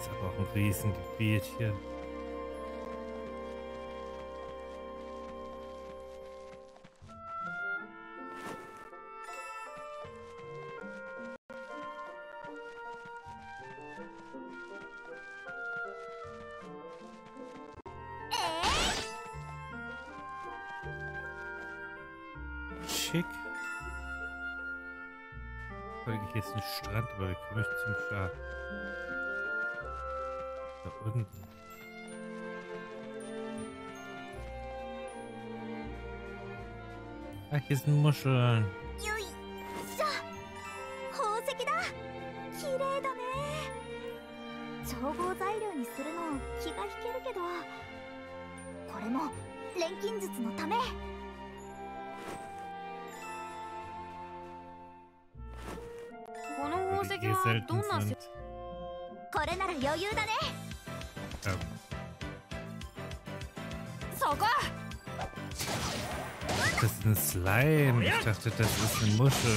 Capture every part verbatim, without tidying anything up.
ist aber auch ein Riesengebiet hier. Schick. Folge ich jetzt einen Strand, aber wie komme ich zum Start? Da unten. Ach, hier sind Muscheln. Die hier selten sind. Ähm. Das ist ein Slime. Ich dachte, das ist eine Muschel.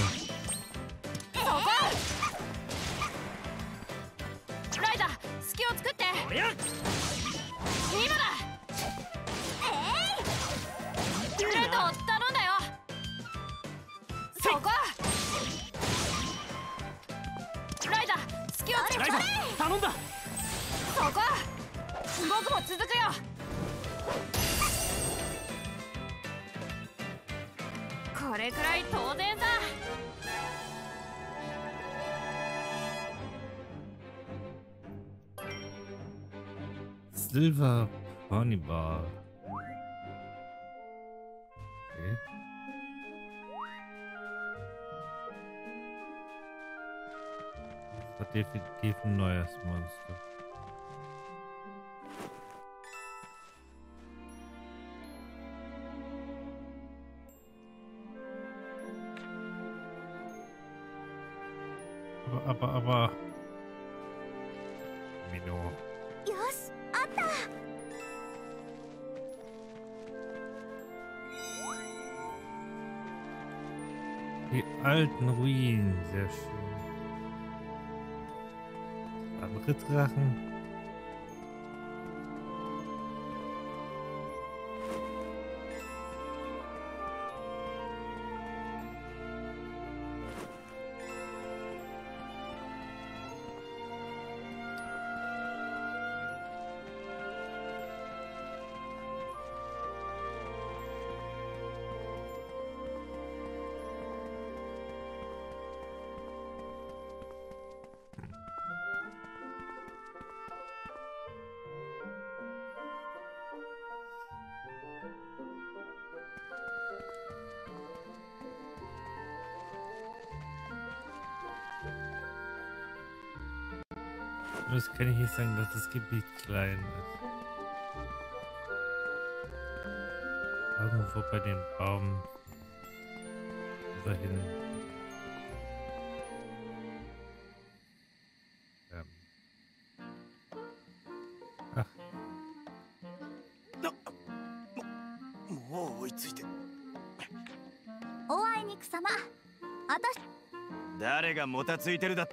Silver Pony Bar. Okay. Das war definitiv ein neues Monster. Aber, aber, aber. Mino. Die alten Ruinen, sehr schön. Andere Drachen. Das kann ich nicht sagen, dass das Gebiet klein ist. Irgendwo bei dem Baum dahin. Ähm. Ach. 誰がもたついてるだって。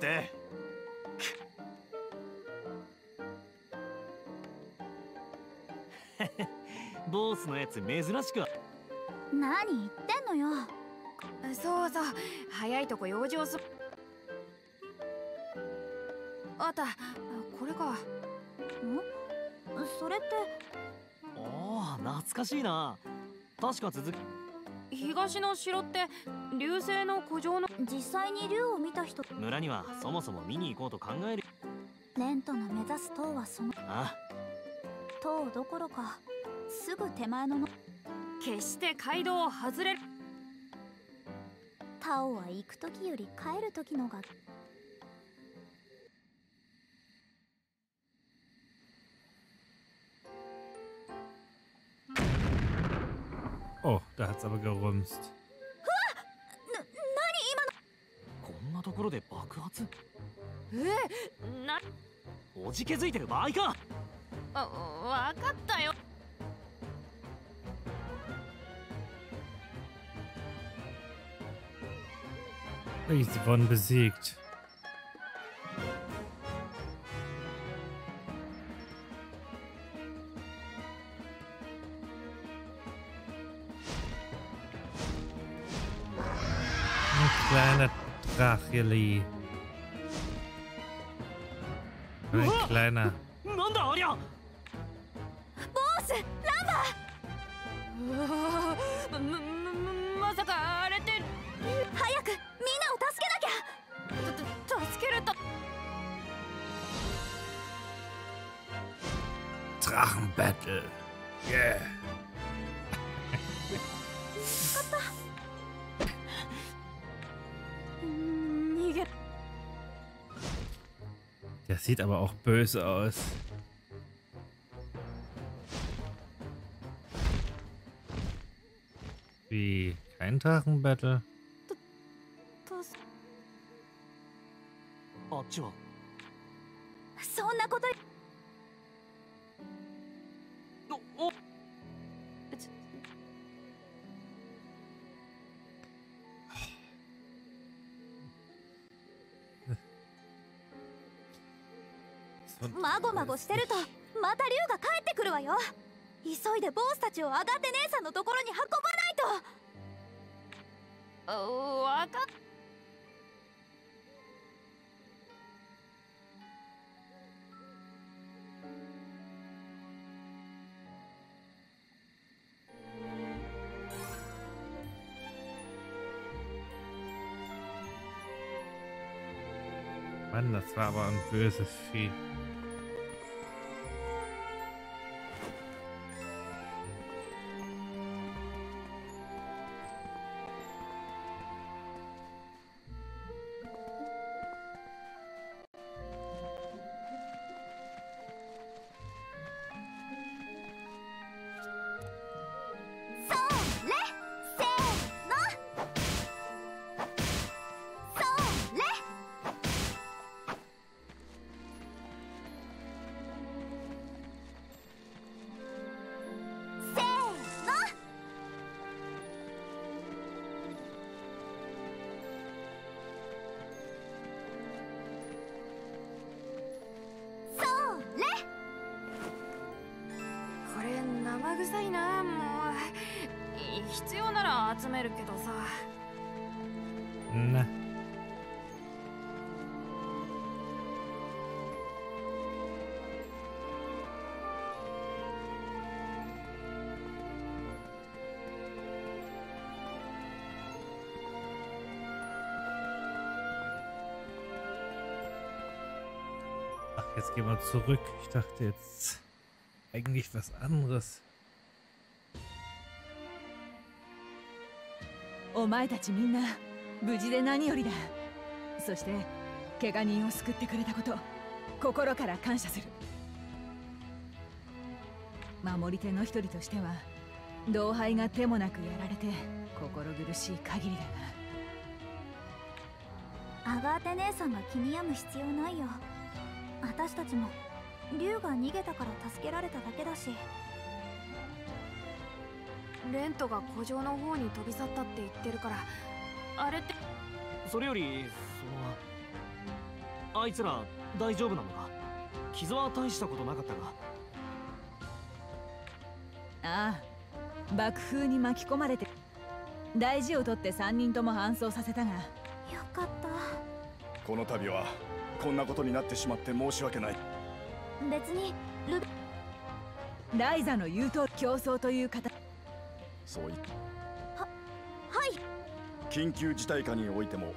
ボスのやつ珍しく。 何言ってんのよ。 そうそう、早いとこ用事をす。あった、これか。ん？ それって。 ああ、懐かしいな。確か続き。 東の城って流星の古城の。 実際に竜を見た人。 村にはそもそも見に行こうと考える。 レントの目指す塔はその。 ああ。 塔どころかすぐ手前のの。 決して街道を外れる。 タオは行く時より帰る時のが。 Oh, da hat's aber gerumst. こんなところで爆発？ え、な、 おじけづいてる場合か。 あ、わかったよ。 Sie wurden besiegt. kleiner Dracheli. Ein kleiner. なんだありゃ。 ボスランバうわまままさかあれってー早くみんなを助けなきゃ。 たた助けると Drachenbattle. Yeah. 逃げ Der sieht aber auch böse aus. Wie? Kein Drachenbattle? 助あっちは。 そんなことおお。 まごまごしてるとまた竜が帰ってくるわよ。急いでボスたちをアガテ姉さんのところに運ばないと。 わかっ Mann, das war aber ein böses Vieh. これ生臭いな。もう必要なら集めるけどさ。 Na. Ach, jetzt gehen wir zurück. Ich dachte jetzt eigentlich was anderes. お前たちみんな無事で何よりだ。そして怪我人を救ってくれたこと心から感謝する。守り手の一人としては同輩が手もなくやられて心苦しい限りだな。 アガーテ姉さんが気に病む必要ないよ。私たちも竜が逃げたから助けられただけだし。 レントが古城の方に飛び去ったって言ってるから、あれって。 それよりそのあいつら大丈夫なのか。傷は大したことなかったが。 ああ、爆風に巻き込まれて大事を取ってさんにんとも搬送させたが。 よかった。 この度はこんなことになってしまって申し訳ない。 別にルビライザの言うと競争という形。 そういははい緊急事態下においても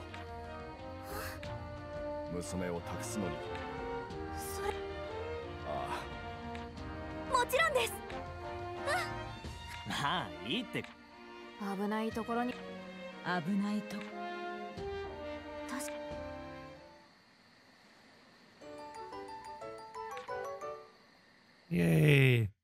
娘を託すのに。 それあもちろんです。 まあいいって。 危ないところに。 危ないと。 確かイエーイ。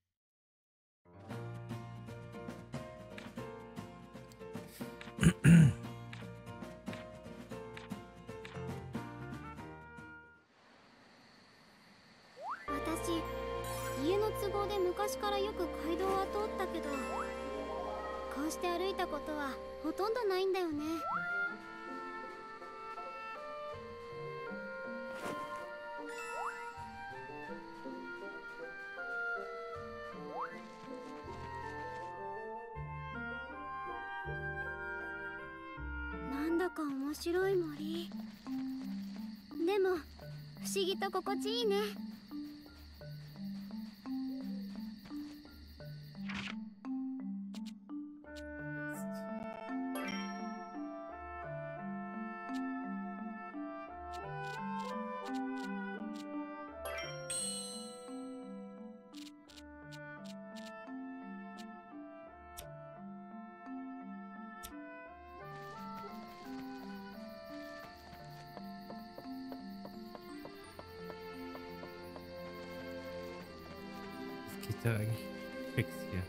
私家の都合で昔からよく街道は通ったけど、こうして歩いたことはほとんどないんだよね。なんだかか面白い森。でも不思議と心地いいね。 Geht ja eigentlich fix hier.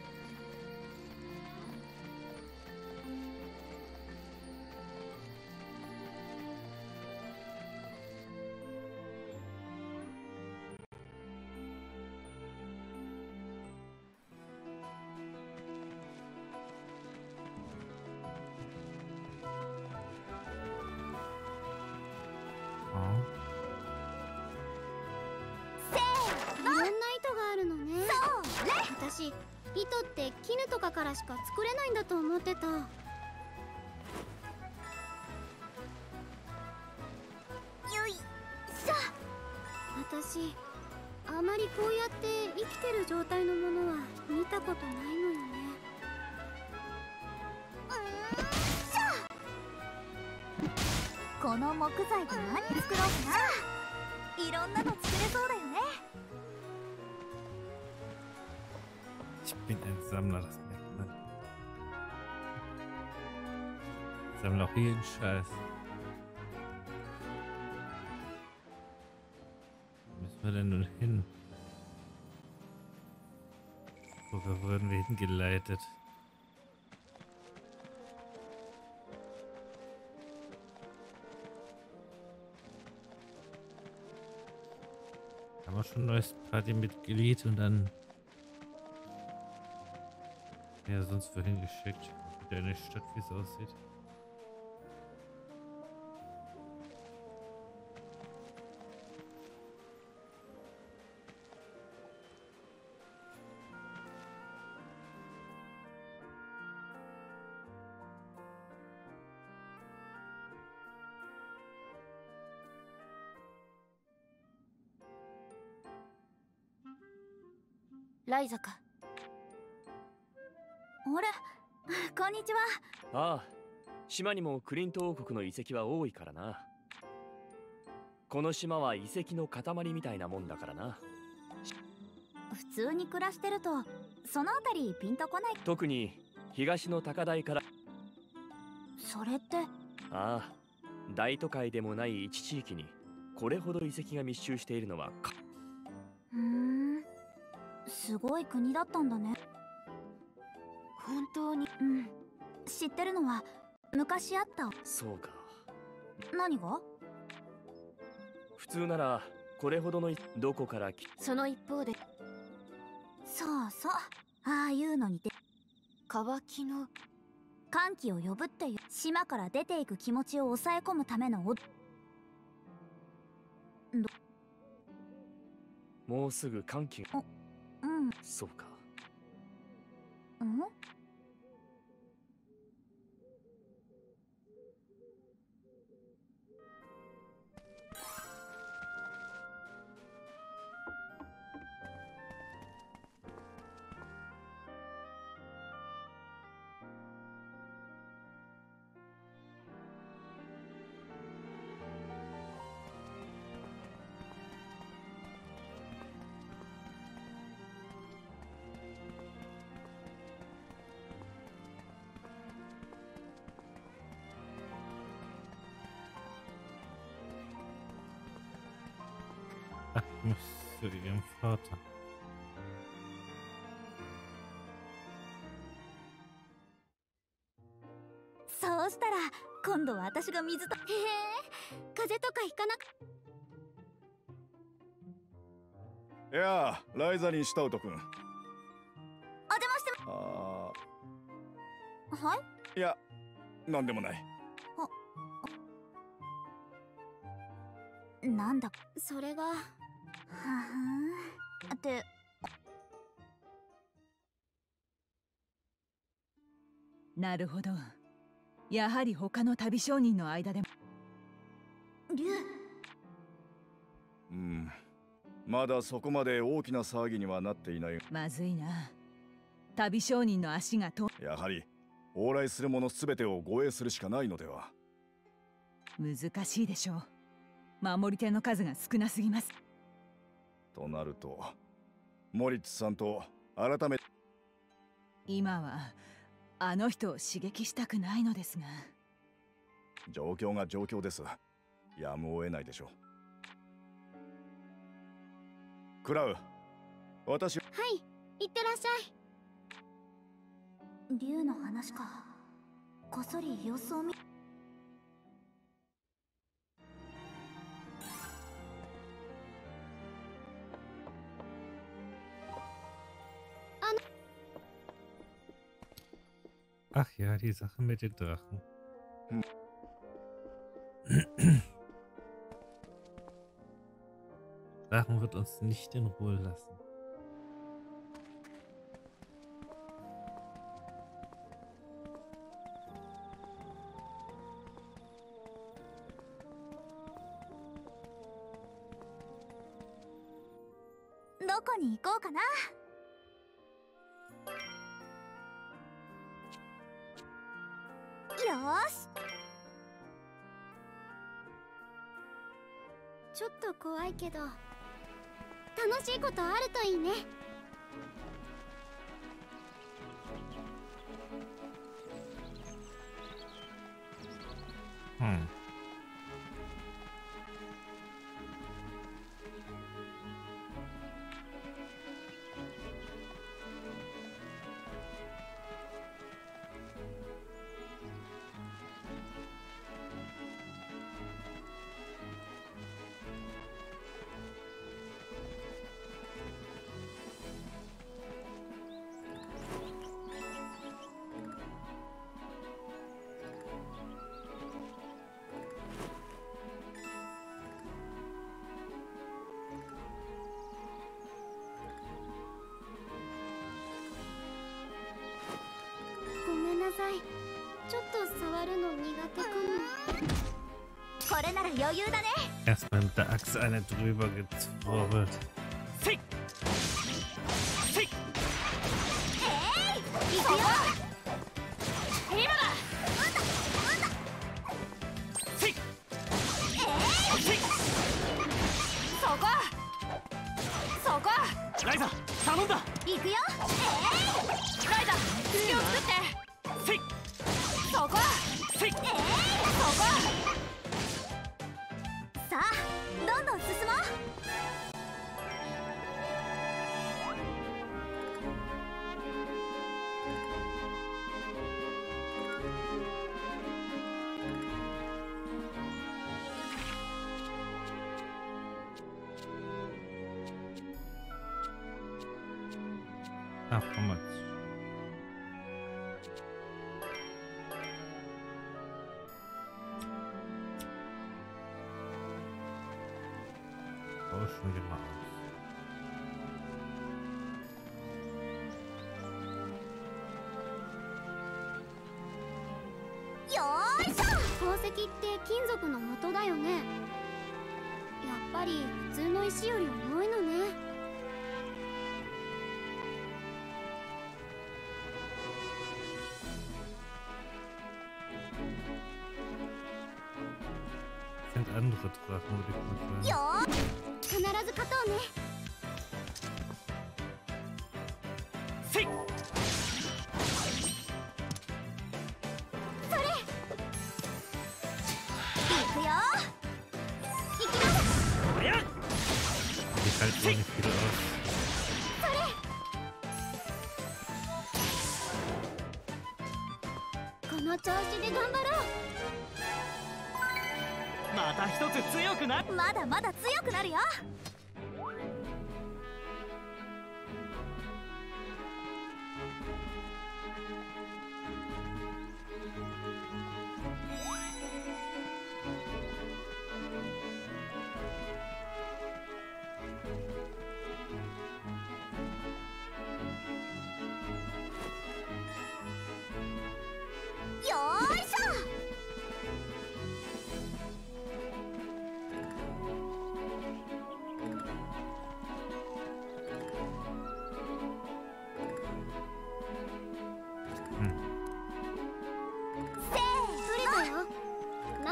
私、糸って絹とかからしか作れないんだと思ってた。よいしょ。私、あまりこうやって生きてる状態のものは見たことないのよね。 うんしょ。この木材で何作ろうかな。いろんなの作れそうだよね。 Ich bin ein Sammler, das merkt man. Ich sammle auch jeden Scheiß. Wo müssen wir denn nun hin? Wo wurden wir hingeleitet? Haben wir schon ein neues Partymitglied und dann ja, sonst wohin geschickt. Wieder in die Stadt, wie es aussieht. Lizaか。あれ、こんにちは。 ああ、島にもクリント王国の遺跡は多いからな。この島は遺跡の塊みたいなもんだからな。 普通に暮らしてるとそのあたりピンとこない。 特に東の高台から。 それって。 ああ、大都会でもない一地域にこれほど遺跡が密集しているのはか。 ふーん、すごい国だったんだね。本当に。うん、知ってるのは昔あった。 そうか。 何が？ 普通ならこれほどのどこから来。 その一方で、そうそう、ああいうのにて乾きの歓喜を呼ぶっていう、島から出ていく気持ちを抑え込むためのお。 もうすぐ歓喜が。 うん。 そうか。 うん？ Ach, ich muss zu ihrem Vater. そうしたら今度は私が水と。へえ、風邪とかひかなく。 いやー、ライザにしたウト君。 お邪魔してあま。はい。 いや、なんでもない。 なんだそれが。はあ、って。 なるほど。 やはり他の旅商人の間でも。 竜、 うん、まだそこまで大きな騒ぎにはなっていない。 まずいな。旅商人の足がとやはり往来する者すべてを護衛するしかないのでは。 難しいでしょう。守り手の数が少なすぎます。 となるとモリッツさんと改めて。 今はあの人を刺激したくないのですが。 状況が状況です。やむを得ないでしょう。クラウ、私。 はい、いってらっしゃい。 竜の話か。こっそり様子を見。 Ach ja, die Sache mit den Drachen. Hm. Drachen wird uns nicht in Ruhe lassen. Woに行こうかな。よーし。 ちょっと怖いけど楽しいことあるといいね。 うん。 ごめんなさい。ちょっと触るの苦手かも。 これなら余裕だね。 Erstmal mit der Axt eine drüber gezwirbelt. Fick! Fick! えい、行くよ。 今だ。 Fick! えい、 Fick! そこそこライザ頼んだ。 行くよ。 ライダ隙を作って。 Fick! そこ Fick! えい、えい。 そこさあ、どんどん進もう。 Ach, komm mal. Tauschen wir mal aus. よーいしょ。 宝石って金属の元だよね。やっぱり普通の石より重いのね。 Sind andere Drachen, würde ich mal sagen. よー。 必ず勝とうね。 Fick! それ。行くよ。行きます。 早っ Die halten auch nicht viel aus. この調子で頑張ろう。 また一つ強くなる。 まだまだ強くなるよ。よーいしょ。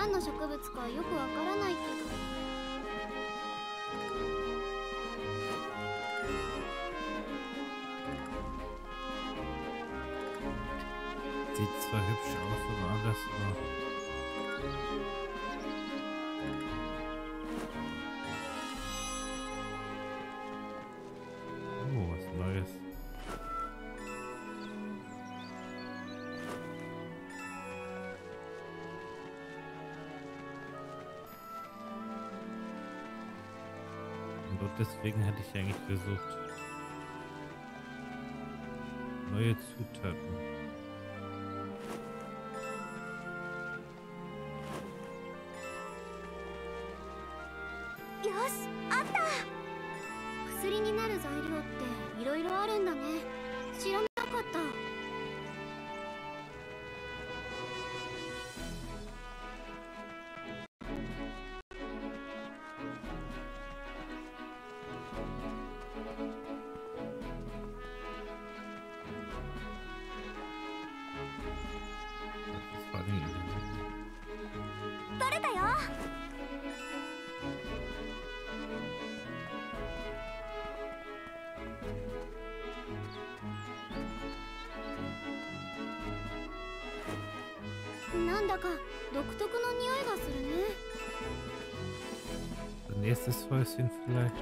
何の植物かよくわからないけど。 Sieht zwar hübsch aus, aber anders war. Oh, was Neues. Und deswegen hatte ich eigentlich versucht, neue Zutaten. Yes, あった。 薬になる材料っていろいろあるんだね。知らなかった。 取れたよ。 なんだか独特の匂いがするね。 Ein nächstes Häuschen vielleicht.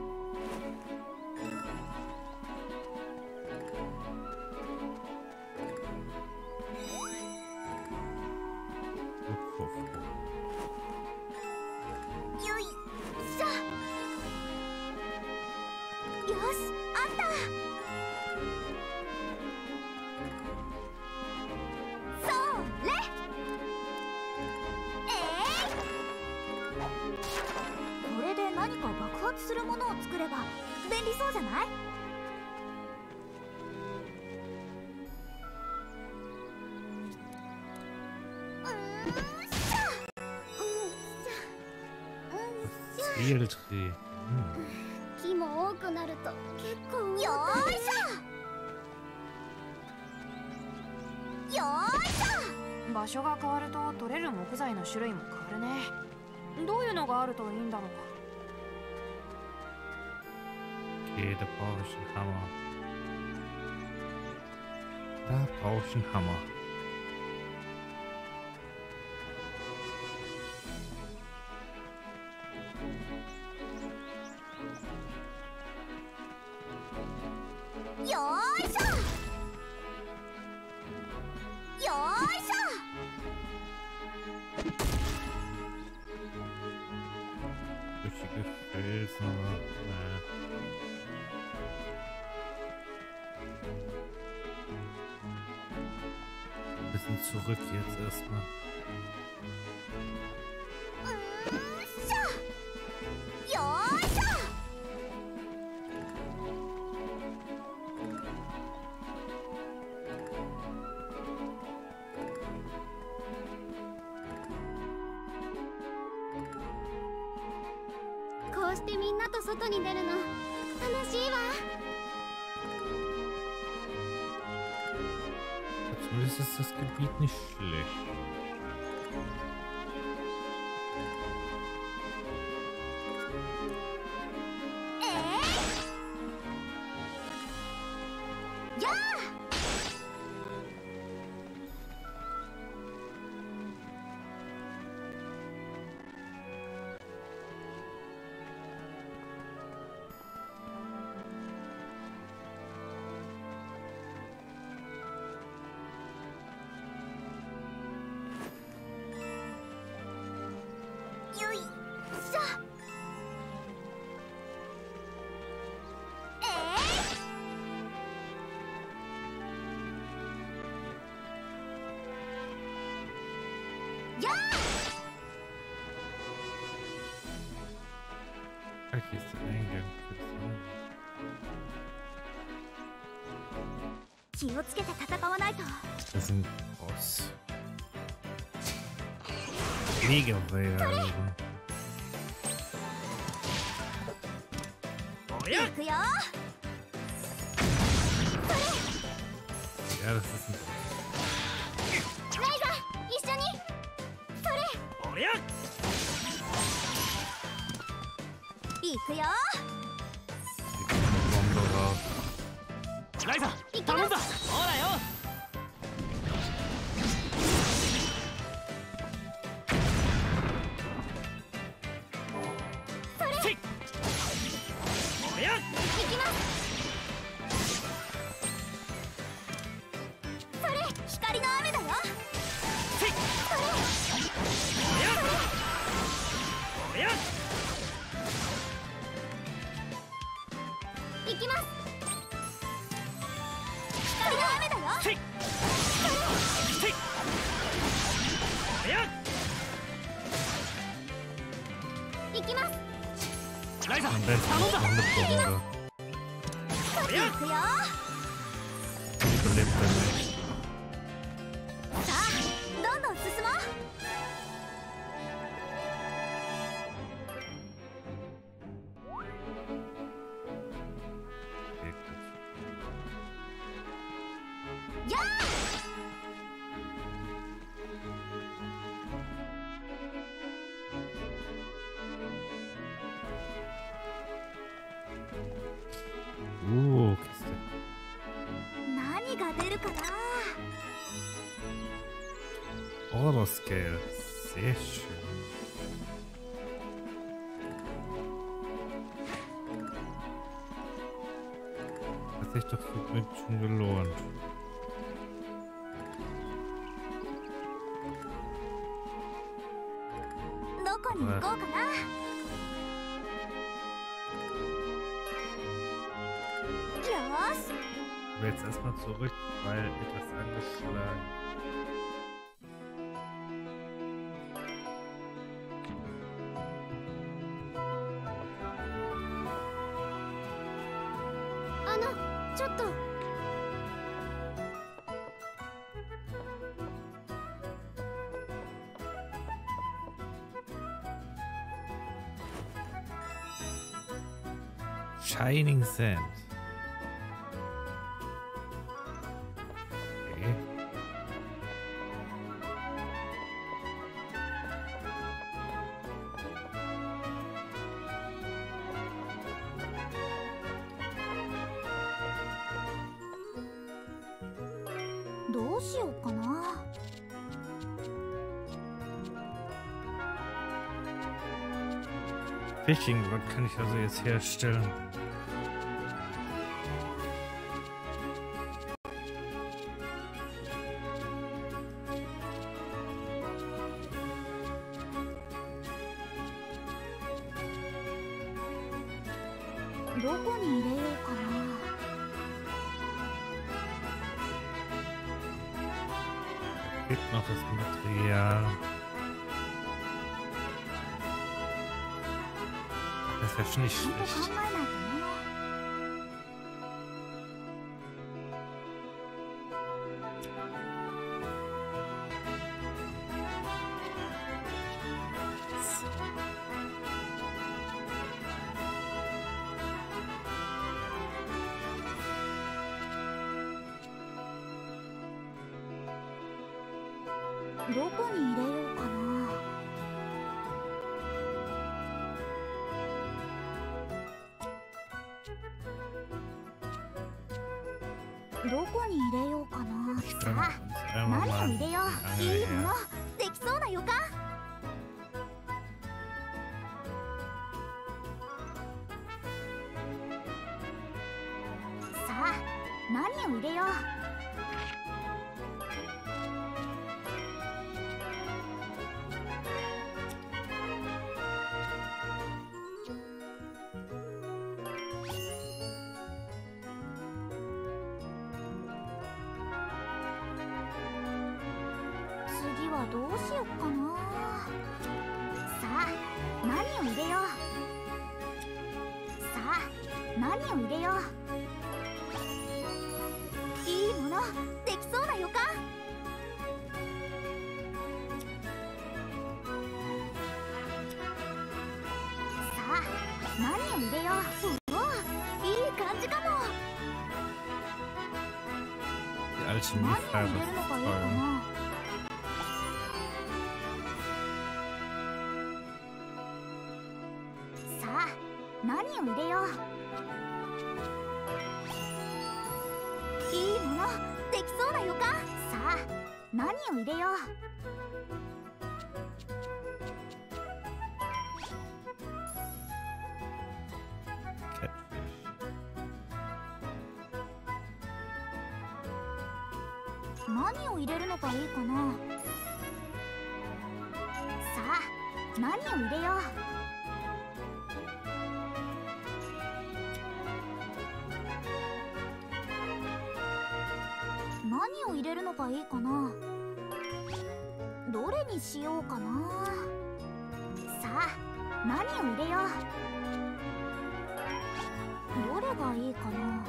よいしょ。よし、あった。それ。えい。これで何か爆発するものを作れば便利そうじゃない？ Zieltree. Hm. 木も多くなると結構重たい。 よーいしょ。よーいしょ。 場所が変わると取れる木材の種類も変わるね。どういうのがあるといいんだろう。 Okay, da brauche ich einen Hammer. Da brauche ich einen Hammer. よーいしょ。よーいしょ。 Richtige Felsen. Naja. Ein bisschen zurück jetzt erstmal. よーいしょ。 こうしてみんなと外に出るの楽しいわ。 Zumindest ist das Gebiet nicht schlecht. よいしょ。えい。やあ。 Ach, hier ist der Eingang. 気をつけて戦わないと。 Das ist ein Boss. Mega Wellen. 行くよ。 Ja, das ist ein レイが一緒に。それ。 行くよ。 ライザ頼んだ。ほらよ。 それせいおりゃ行きます。それ光の雨だよ。 せいそれおりゃおりゃ行きます。光の雨だよ。 せいせいおりゃ行きます。 ライザ Am besten 頼んだ。 Hundeprobe. おりゃ行くよ。 Überlebt er nicht. さあどんどん進もう。 Okay, gut. やあ Uh, Kiste. 何が出るかな。 Order-Scale. Sehr schön. Hat sich doch so gut schon gelohnt. どこに行こうかな。 よーし。 Ich will jetzt erstmal zurück, weil etwas angeschlagen. あのちょっと。 Shining Sand. Okay. どうしようかな。 Fishing Rod kann ich also jetzt herstellen. Woに入れようかな。 Fehlt noch das Material. Das ist ja schon nicht ちゃんと考 schlecht. えないとね。 どこに入れようかな。 どこに入れようかな。 Ich さ stelle あ uns einmal 何 mal を入れよ eine う。いいもの her. できそうな予感。さあ何を入れよう。 次はどうしよっかな。さあ何を入れよう。さあ何を入れよう。いいものできそうな予感。さあ何を入れよう。おおいい感じかも。 Die 何を Alchemie-Farbe 入れるの ist がいいか toll. な。 何を入れよう。いいものできそうな予感。さあ何を入れよう。何を入れるのがいいかな。さあ何を入れよう。何を入れるのがいいかな。どれにしようかな。さあ何を入れよう。どれがいいかな。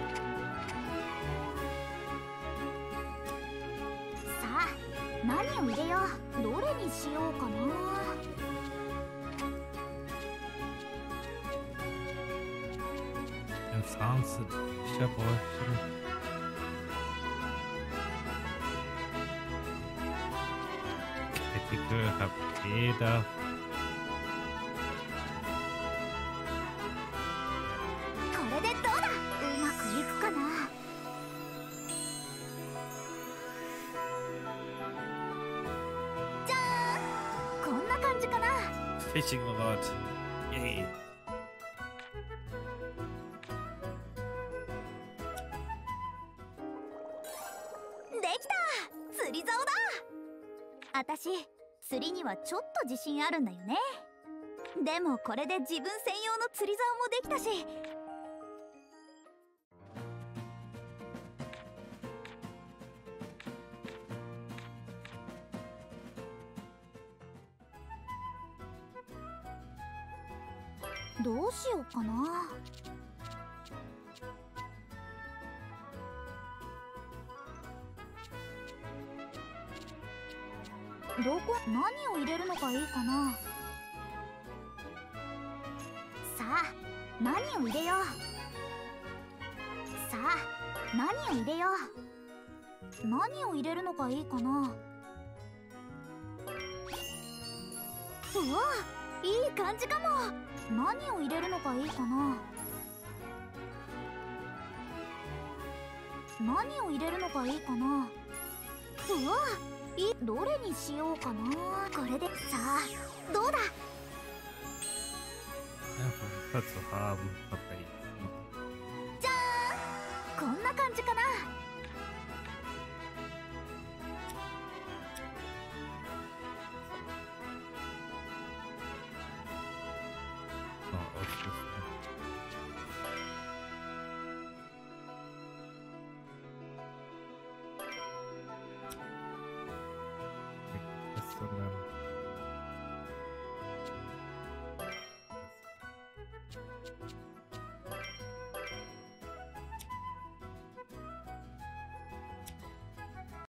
何を入れよう。どれにしようかな。 En Franz, ich habe euch. Kritiker habt jeder. これでどうだ。うまくいくかな。 Fishing Rod. Yay. できた。釣り竿だ。あたし釣りにはちょっと自信あるんだよね。でもこれで自分専用の釣り竿もできたし。どうしようかな。どこ何を入れるのがいいかな。さあ何を入れよう。さあ何を入れよう。何を入れるのがいいかな。うわいい感じかも。何を入れるのがいいかな。何を入れるのがいいかな。うわいどれにしようかな。これでさあどうだ。 Ja, zu haben, okay. じゃーんこんな感じかな。 Oh, ausrüsten. Das, sondern